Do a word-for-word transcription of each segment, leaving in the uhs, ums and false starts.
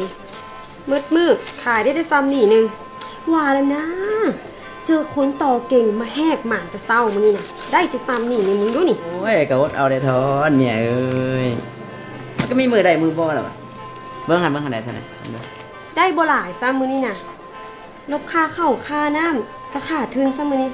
มืดมืดขายได้ได้ซ้ำนี่นึงว่าแล้วนะเจอคนต่อเก่งมาแหกหมานแต่เศร้ามันนี่นะได้แต่ซ้ำนี่ในมึงดูนี่โอ้ยกะวดเอาได้ทอนเนี่ยเอ้ยมันก็มีมือได้มือบ่แล้ววะเบิ่งหันเบิ่งหันได้เท่าไหร่ได้บ่หลายซ้ำมือนี่นะลบค่าเข้าค่าน้ำก็ขาดทุนซ้ำมือนี่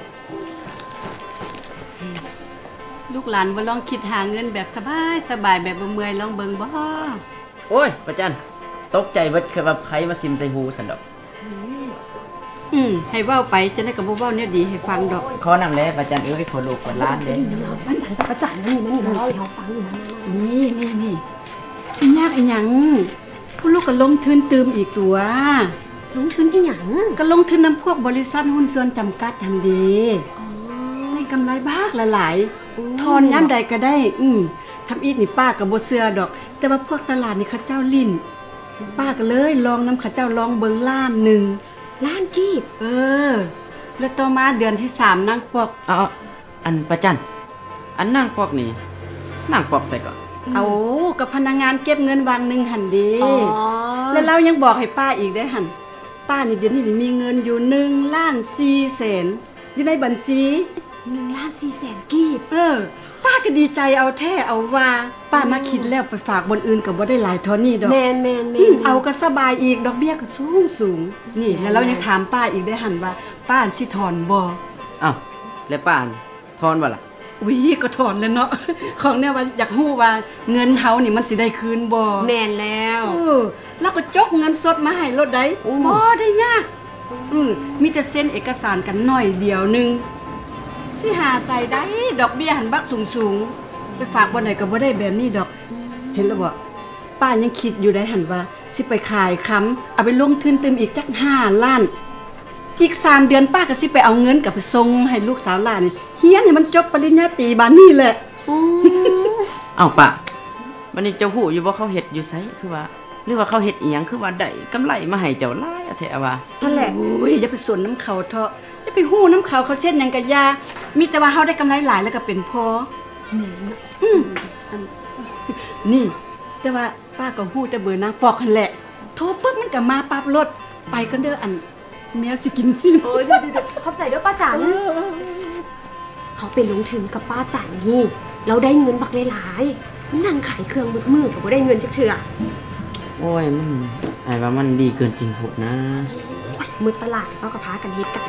ลูกหลานว่าลองคิดหาเงินแบบสบายสบายแบบบ่เมื่อยลองเบิ่งบ่โอ้ยประจันตกใจเบิดคือว่าไผมาซิมใส่หูซั่นดอกอืมให้เว้าไปจะได้ก็บ่เว้าแนวดีให้ฟังดอกขอนำแลประจันเอ้ยขอลูกขอหลานเด้ประจันประจันนี่มันนี่มาเล่าให้เฮาฟังอยู่นะนี่นี่นี่สิยากอีหยังผู้ลูกก็ลงทุนตื่มอีกตัวลงทุนอีหยังก็ลงทุนนำพวกบริษัทหุ้นส่วนจำกัดหั่นเด้ได้กำไรบากหลายๆทอนยามใดก็ได้อืมทำอีกนี่ป้าก็บ่เชื่อดอกแต่ว่าพวกตลาดนี่เขาเจ้าลิ้นป้าก็เลยลองนำเขาเจ้าลองเบิ่งล้านนึงล้านกีบเออแล้วต่อมาเดือนที่สามนางปอกอ๋ออันประจันอันนางปอกนี่นางปอกใส่ก่อนเอากับพนักงานเก็บเงินวางนึงหั่นเด้แล้วเรายังบอกให้ป้าอีกได้หั่นป้านี่เดี๋ยวนี้มีเงินอยู่หนึ่งล้านสี่แสนอยู่ในบัญชีหนึ่งล้านสี่แสนกีบเออป้าก็ดีใจเอาแท้เอาว่าป้ามาคิดแล้วไปฝากบนอื่นก็บ่ได้หลายเท่านี้ดอกแม่นๆๆเอาก็สบายอีกดอกเบี้ยก็สูงสูงนี่แล้วเรายังถามป้าอีกได้หั่นว่าป้าสิถอนบ่อ้าวแล้วป้าถอนบ่ล่ะอุ๊ยก็ถอนแล้วเนาะของเนี่ยว่าอยากฮู้ว่าเงินเฮานี่มันสิได้คืนบ่แม่นแล้วเออแล้วก็จกเงินสดมาให้รถได้บ่ได้ยากอือมีแต่เซ็นเอกสารกันหน่อยเดียวนึงสิหาใส่ได้ดอกเบี้ยหันบักสูงๆไปฝากบ่ไหนก็บ่ได้แบบนี้ดอกเห็นแล้วบ่ป้ายังคิดอยู่ได้หั่นว่าสิไปขายค้ำเอาไปลงทุนเติมอีกจักห้าล้านอีกสามเดือนป้าก็สิไปเอาเงินกลับไปส่งให้ลูกสาวหลานนี่เฮียนให้มันจบปริญญาตรีบานนี้แหละอ้าวป้าบัดนี้เจ้าฮู้อยู่บ่เขาเฮ็ดอยู่ไสคือว่าหรือว่าเขาเฮ็ดอีหยังคือว่าได้กำไรมาให้เจ้าหลายแท้ว่านั่นแหละโอ้ยอย่าไปสนน้ำเขาเถาะจะไปฮู้น้ำเขาเขาเช่นหยังก็อย่ามีแต่ว่าเฮาได้กำไรหลายแล้วก็เป็นพอนี่อืมนี่แต่ว่าป้าก็ฮู้แต่เบอร์นางปอกหั่นแหละโทรปึ๊บมันก็มาปั๊บรถไปกันเด้ออันแมวสิกินซิโอ้ยเดี๋ยวๆขอบใจเด้อป้าจันเฮาไปลงทุนกับป้าจันนี่เราได้เงินบักหลายๆมันนั่งขายเครื่องมืดๆก็บ่ได้เงินจักเทื่อโอ้ยมันไอ้ว่ามันดีเกินจริงโพดนะมือตลาดเจ้ากับพากันเฮ็ดกัน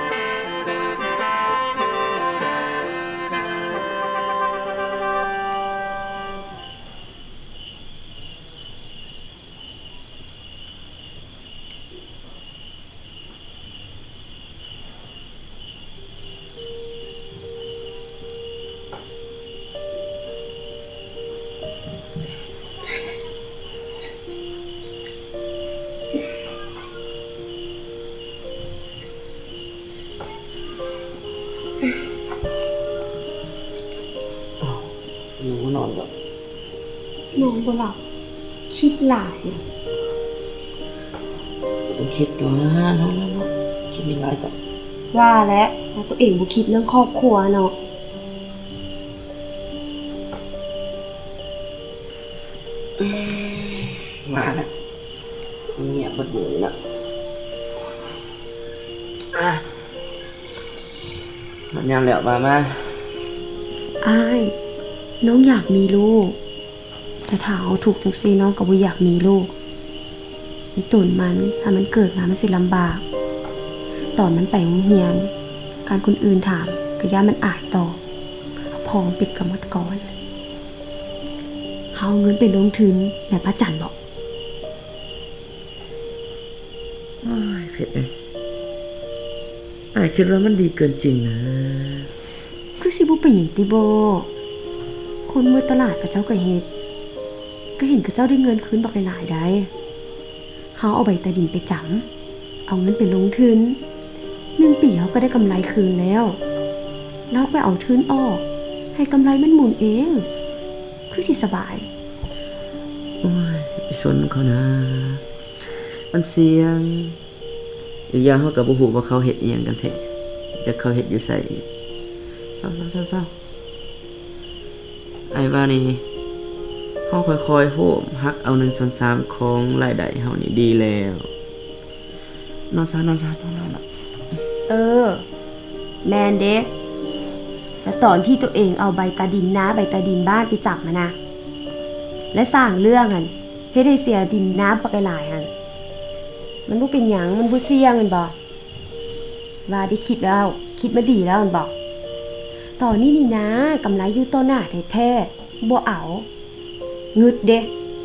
นอนบ่นอนบ่หลับคิดหลายต้องคิดตัวนะน้องๆคิดหลายก็ว่าแล้วตัวเองบ่คิดเรื่องครอบครัวเนาะมาแล้วเงียบเบิดเลยนะอ่ะมันยามแล้วมามาอ้ายน้องอยากมีลูกแต่ถ้าเอาถูกจังซี่น้องก็บ่อยากมีลูกในตุ่นมันถ้ามันเกิดมามันสิลำบากตอนมันไปโรงเรียนการคนอื่นถามก็ย่ามันอายตอบพองปิดกับมัดก่อนเฮาเงินไปลงทุนแบบป้าจันบอกอ้ายเผ็ดเลยอ้ายคิดว่ามันดีเกินจริงนะคือสิบ่เป็นหยังติบ่คนเมื่อตลาดกับเจ้าก็เฮ็ดก็เห็นกับเจ้าได้เงินคืนบักหลายๆได้เฮาเอาใบตาดินไปจังเอาเงินไปลงทุนหนึ่งปีเฮาก็ได้กำไรคืนแล้วแล้วไปเอาทุนออกให้กำไรมันหมุนเองคือสิสบายโอ้ยไปสนเขานะมันเสี่ยงอีกอย่างเฮาก็บ่ฮู้ว่าเขาเฮ็ดอีหยังกันแท้จะเขาเฮ็ดอยู่ไสเศร้าๆๆไอ้ว่านี่เฮาค่อยๆโหมฮักเอาหนึ่งส่วนสามของรายได้เฮานี่ดีแล้วนอนซะนอนซะนอนนอนเออ แมนเด้แล้วตอนที่ตัวเองเอาใบตาดินน้าใบตาดินบ้านไปจับมานะและสร้างเรื่องหันเฮ็ดให้เสียดินน้ำปากหลายหันมันบ่เป็นหยังมันบ่เสี่ยงแม่นบ่ว่าได้คิดแล้วคิดมาดีแล้วแม่นบ่ตอนนี้นี่นะกำไรอยู่ต่อหน้าแท้ๆบ่เอางึดเด้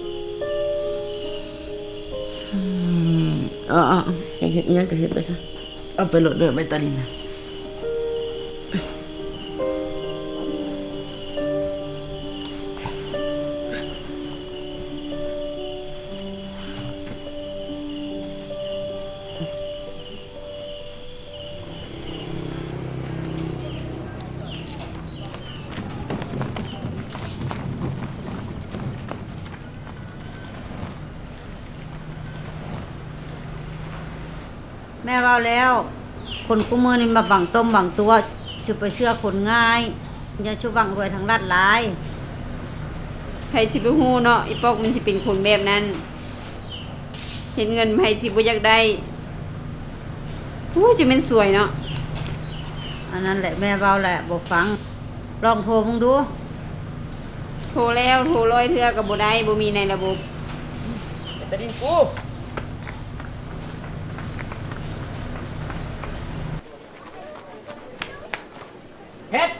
อืมเออๆอยากเฮ็ดอิหยังก็เฮ็ดไปซะเอาไปโหลดเด้อใบตาดินนะแม่ว่าแล้วคนกู้มือนี่มาบังต้มบังตัวชุบไปเชื่อคนง่ายอย่าชุบบังรวยทางลัดหลายไผสิไปฮู้เนาะอีปอกมันสิเป็นคนแบบนั้นเห็นเงินไผสิบ่อยากได้อู้จะเป็นสวยเนาะอันนั้นแหละแม่เว้าแหละบ่ฟังลองโทรมึงดูโทรแล้วโทรร้อยเทื่อก็บ่ได้บ่มีในระบบใบตาดินกูเฮ็ด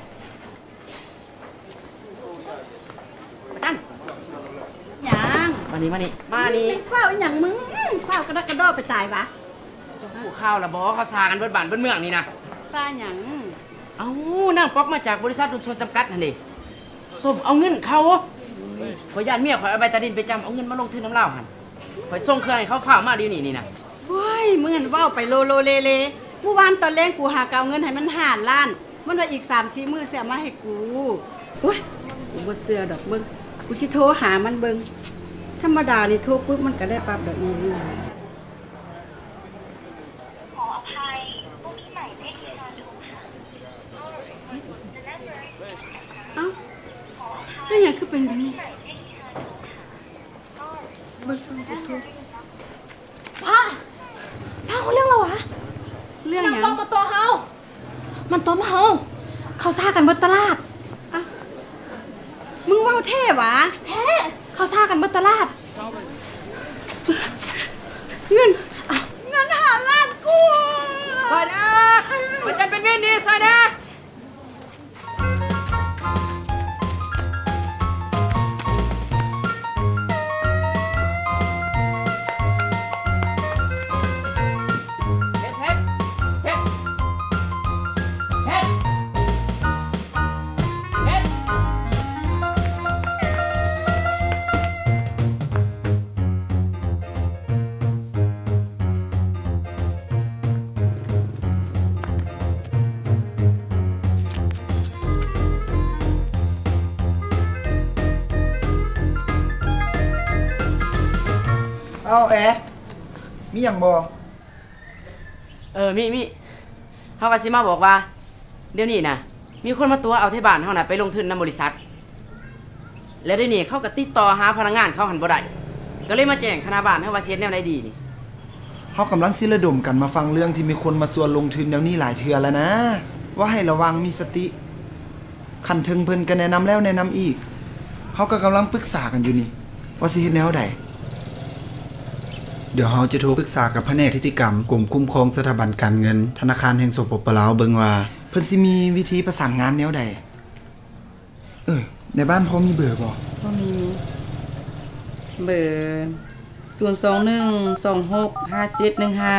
มาตั้งหยังมานี่มานี่มานี่ข้าวหยังมึงข้าวกระดกกระดอไปตายวะผู้ข้าวละบ่เขาซากันเบิดบ้านเบิดเมืองนี่นะซ่าหยังเอ้านั่งป๊อกมาจากบริษัทดุลชนจำกัดนั่นดิต้มเอาเงินเขาขอยญาติเมียขอยเอาใบตาดินไปจำเอาเงินมาลงทุนน้ำเหล้าหันขอยส่งเครื่องให้เขาฝากมาดีนี่นี่นะว้ายมึงเห็นเว้าไปโลโลเลเลเมื่อวานตอนแรกกูหาเกาเงินให้มันห้าล้านมันว่าอีก สามสี่ มื้อสิเอามาให้กูโอ้ยกูบ่เชื่อดอกมึงกูสิโทรหามันเบิ่งธรรมดานี่โทรปุ๊บมันก็ได้ปั๊บแบบนี้นี่เอ้าแล้วหยังคือเป็นแบบนี้เบิ่งๆกูโทรพ่อพ่อเขาเรื่องอะไรวะเรื่องหนางยังปองมาตัวเฮามันตัวมาเฮาเขาซ่ากันบนตลาดมึงเว้าเท่หวะแท้เขาซ่ากันบนตลาดเงินเงินหาล้านกูซอยนะมันจะเป็นเวียนดีซอยนะเฮ็ดเฮ็ดเฮ็ดเฮ็ดเฮ็ดเอาแอะมีอย่างบอเออมีมีเฮาว่าสิมาบอกว่า เดี๋ยวนี้นะมีคนมาตัวเอาไทบ้านเฮาน่ะไปลงทุนนำบริษัท แล้วเดี๋ยวนี้เขาก็ติดต่อหาพนักงานเขาหันบ่ได้ก็เลยมาแจ้งคณะบ้านเฮาว่าสิเฮ็ดแนวใดดีนี่เขากำลังสิระดมกันมาฟังเรื่องที่มีคนมาส่วนลงทุนแนวนี้หลายเทื่อแล้วนะ ว่าให้ระวังมีสติคันถึงเพิ่นก็แนะนำแล้วแนะนำอีกเขาก็กำลังปรึกษากันอยู่นี่ ว่าสิเฮ็ดแนวใดเดี๋ยวเราจะโทรปรึกษากับแผนกนิติกรรมกรมคุ้มครองสถาบันการเงินธนาคารแห่งสปปลาวเบิ่งว่าเพิ่นสิมีวิธีประสานงานแนวใดเออในบ้านพอมีเบอร์บ่ก็มีมีเบอร์ศูนย์ สอง หนึ่ง สอง หก ห้า เจ็ด หนึ่ง ห้า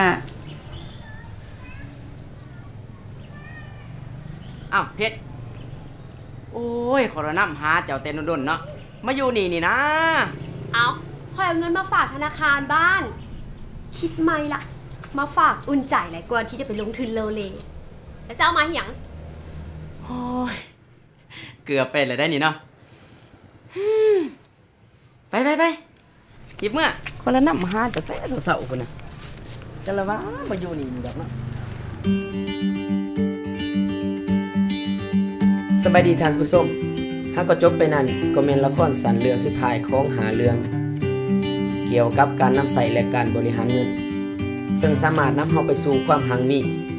อ้าวเพชรโอ้ยขอระนำหาเจ้าเต้นดนๆเนาะมาอยู่นี่นี่นะเอาคอยเอาเงินมาฝากธนาคารบ้านคิดไหมล่ะมาฝากอุ่นใจหลายกว่าที่จะไปลงทุนโลเลแล้วจะเอามาหยังโอ้ยเกือบเป็นเลยได้นี่เนาะฮึ่มไปไปไปหยิบเมื่อคนละน้ำหาแต่แต่เสาๆคนน่ะจะละว่ามาอยู่นี่ดอกเนาะสบายดีท่านผู้ชมถ้าก็จบไปนั่นก็เป็นละครสั้นเรื่องสุดท้ายของหาเรื่องเกี่ยวกับการนำใส่และการบริหารเงินซึ่งสามารถนำเฮาไปสู่ความหังมี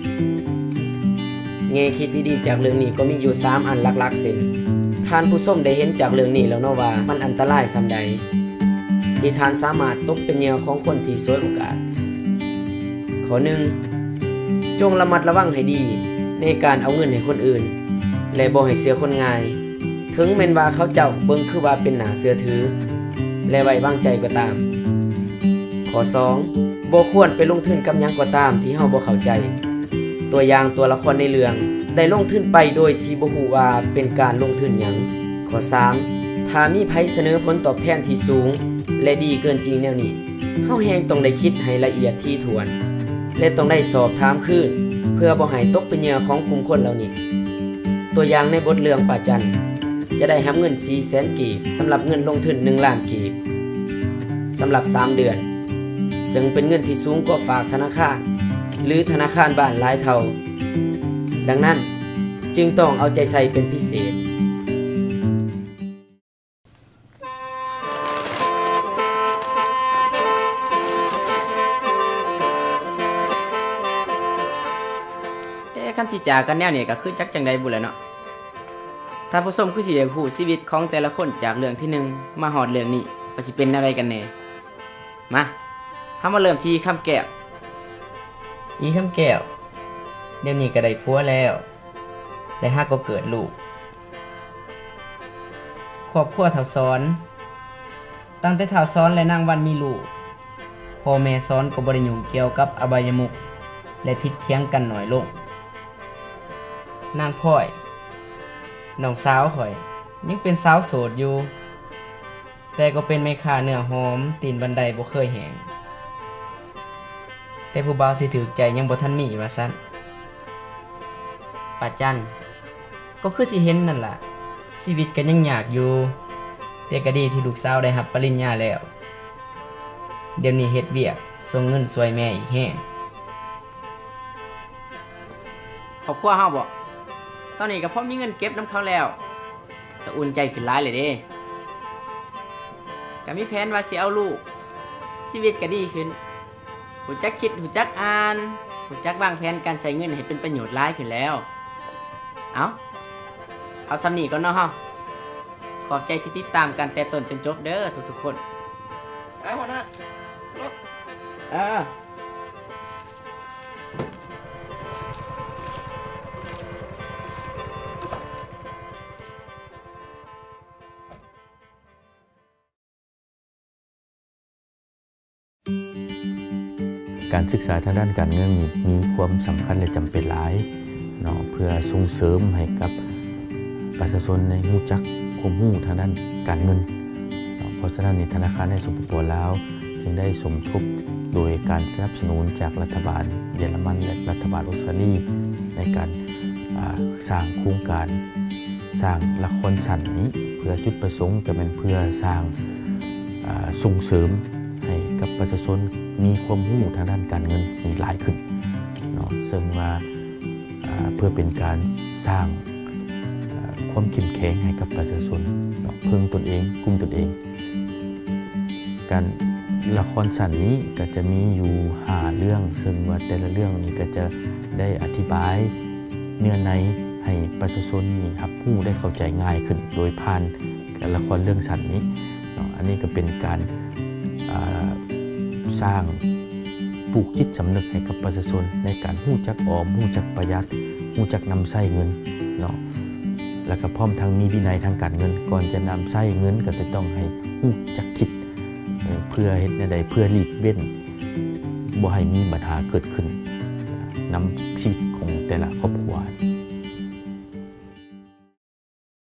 แง่คิดดีๆจากเรื่องนี้ก็มีอยู่สามอันหลักๆเส้นท่านผู้ชมได้เห็นจากเรื่องนี้แล้วเนาะว่ามันอันตรายส่ำใดที่ท่านสามารถตกเป็นเหยื่อของคนที่ฉวยโอกาสข้อหนึ่งจงระมัดระวังให้ดีในการเอาเงินให้คนอื่นและบ่ให้เชื่อคนง่ายถึงแม้นว่าเขาเจ้าเบิ่งคือว่าเป็นหน้าเชื่อถือและไว้วางใจก็ตามข้อสองบ่ควรไปลงทุนกับหยังก็ตามที่เฮาบ่เข้าใจตัวอย่างตัวละครในเรื่องได้ลงทุนไปโดยที่บ่ฮู้ว่าเป็นการลงทุนหยังข้อสามถ้ามีไผเสนอผลตอบแทนที่สูงและดีเกินจริงแนวนี้เฮาแฮงต้องได้คิดให้ละเอียดถี่ถ้วนและต้องได้สอบถามคืนเพื่อบ่ให้ตกเป็นเหยื่อของกลุ่มคนเหล่านี้ตัวอย่างในบทเรื่องป่าจันจะได้รับเงิน สี่แสน กีบสำหรับเงินลงทุนหนึ่งล้านกีบสำหรับสามเดือนซึ่งเป็นเงินที่สูงกว่าฝากธนาคารหรือธนาคารบ้านหลายเท่าดังนั้นจึงต้องเอาใจใส่เป็นพิเศษเอ๊ะคันสิจากันแนวนี้ก็คือจักจังใดบุแหละเนาะท่านผู้ชมคือสิอยากรู้ชีวิตของแต่ละคนจากเรื่องที่หนึ่งมาฮอดเรื่องนี้ว่าสิเป็นอะไรกันแน่มาเฮามาเริ่มที่คำแก้วอีคำแก้วเดี๋ยวนี้ก็ได้ผัวแล้วได้ฮักก็เกิดลูกครอบครัวเฒ่าซ้อนตั้งแต่เฒ่าซ้อนและนางวันมีลูกพ่อแม่ซ้อนก็บ่ได้ยุ่งเกี่ยวกับอบายมุขและผิดเถียงกันน้อยลงนางพ่อยน้องสาวข่อยยังเป็นสาวโสดอยู่แต่ก็เป็นแม่ค้าเนื้อหอมตีนบันไดบ่เคยแหงแต่ผู้บ่าวที่ถูกใจยังบ่ทันมีว่าซั่นป้าจันก็คือสิเห็นนั่นล่ะชีวิตก็ยังยากอยู่แต่ก็ดีที่ลูกสาวได้รับปริญญาแล้วเดี๋ยวนี้เฮ็ดเวียกส่งเงินช่วยแม่อีกแฮงครอบครัวเฮาบ่ตอนนี้ก็พอมีเงินเก็บนำเขาแล้วก็อุ่นใจขึ้นหลายเลยเด้ก็มีแผนว่าสิเอาลูกชีวิตก็ดีขึ้นหูจักคิดหูจักอ่านหูจักวางแผนการใช้เงินให้เป็นประโยชน์หลายขึ้นแล้วเอาเอาสำนีก่อนเนาะเฮาขอบใจที่ติดตามกันแต่ต้นจนจบเด้อทุกๆคนไอ้หัวหน้ารถเออการศึกษาทางด้านการเงินมีความสำคัญและจำเป็นหลายเนาะเพื่อส่งเสริมให้กับประชาชนในรู้จักความรู้ทางด้านการเงินเพราะฉะนั้นธนาคารในสปป.ลาวจึงได้สมทบโดยการสนับสนุนจากรัฐบาลเยอรมันและรัฐบาลออสเตรเลียในการสร้างโครงการสร้างละครสั้นนี้เพื่อจุดประสงค์จะเป็นเพื่อสร้างส่งเสริมให้กับประชาชนมีความรู้ทางด้านการเงินมีหลายขึ้นเนาะซึ่งว่าเพื่อเป็นการสร้างความเข้มแข็งให้กับประชาชนเนาะพึ่งตนเองกุ้มตนเองการละครสั้นนี้ก็จะมีอยู่ห้าเรื่องซึ่งว่าแต่ละเรื่องนี้ก็จะได้อธิบายเนื้อในให้ประชาชนมีรับรู้ได้เข้าใจง่ายขึ้นโดยผ่านละครเรื่องสั้นนี้เนาะอันนี้ก็เป็นการสร้างปลูกจิตสำนึกให้กับประชาชนในการรู้จักออมรู้จักประหยัดรู้จักนำใช้เงินเนาะแล้วก็พร้อมทั้งมีวินัยทางการเงินก่อนจะนำใช้เงินก็จะต้องให้รู้จักคิดเพื่อเฮ็ดในใดเพื่อหลีกเว้นบ่ให้มีปัญหาเกิดขึ้นนำชีวิตของแต่ละครอบครัว